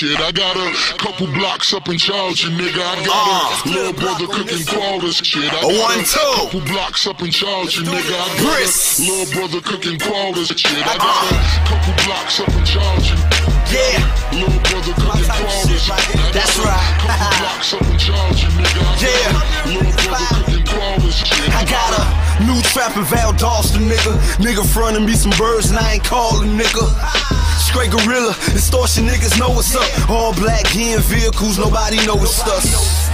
Shit, I got a couple blocks up in charge, nigga. I got a little brother cooking quarters. Shit, I got a couple blocks up in charge, nigga. I got a little brother cooking quarters. Shit, I got a couple blocks up in charge. Yeah, little brother cooking quarters. That's right. Couple blocks up in charge, nigga. Yeah, little brother cooking quarters. Shit, I got a new trapping Val Dawson, nigga. Nigga frontin' me some birds and I ain't callin', nigga. Straight gorilla, extortion niggas know what's up. All black in vehicles, nobody know it's us.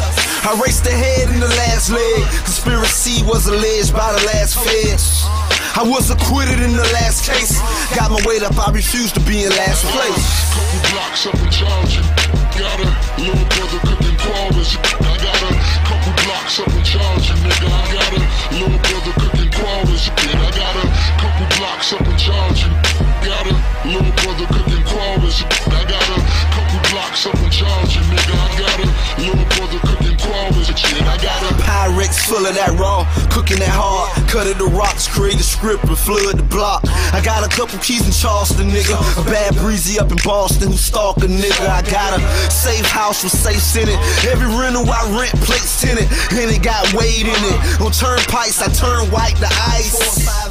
I raced ahead in the last leg. Conspiracy was alleged by the last feds. I was acquitted in the last case. Got my weight up, I refuse to be in last place. Couple blocks up in charge. Got a little brother cooking quarters. I got a couple blocks up in charge, nigga. I got a little brother cooking quarters. I got a couple blocks up in charge. Got a little brother cooking quarters. I got a couple blocks up in charge, nigga. I got a little brother cooking quarters. I got a Pyrex full of that raw, cooking that hard. Cut it to rocks, create a script and flood the block. I got a couple keys in Charleston, nigga. A bad breezy up in Boston who stalk a nigga. I got a safe house with safes in it. Every rental I rent plates in it, and it got weight in it. On turnpikes I turn white to ice.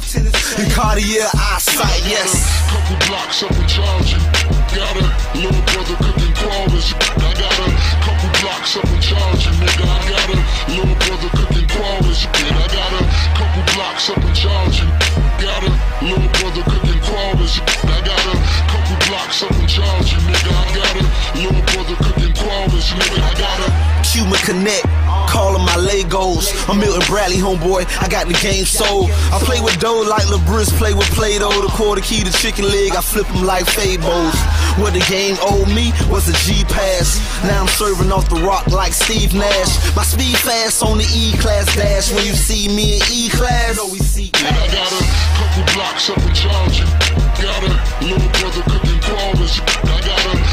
In Cartier eyesight, yes. Couple blocks up in charge. Got a little brother cooking quarters. I got a couple blocks up in charge, nigga. I got a little brother cooking quarters. I got a couple blocks up in charge. Got a little brother cooking quarters. I got a couple blocks up in charge, nigga. I got a little brother cooking quarters, nigga. I got a Cuban Connect, callin' my Legos. I'm Milton Bradley, homeboy, I got the game sold. I play with dough like LeBris play with Play-Doh. The quarter key to chicken leg, I flip them like Fabos. What the game owed me was a G-Pass. Now I'm serving off the rock like Steve Nash. My speed fast on the E-Class dash. When you see me in E-Class, I got a couple blocks up in charge. Got a little brother cooking quarters. I got a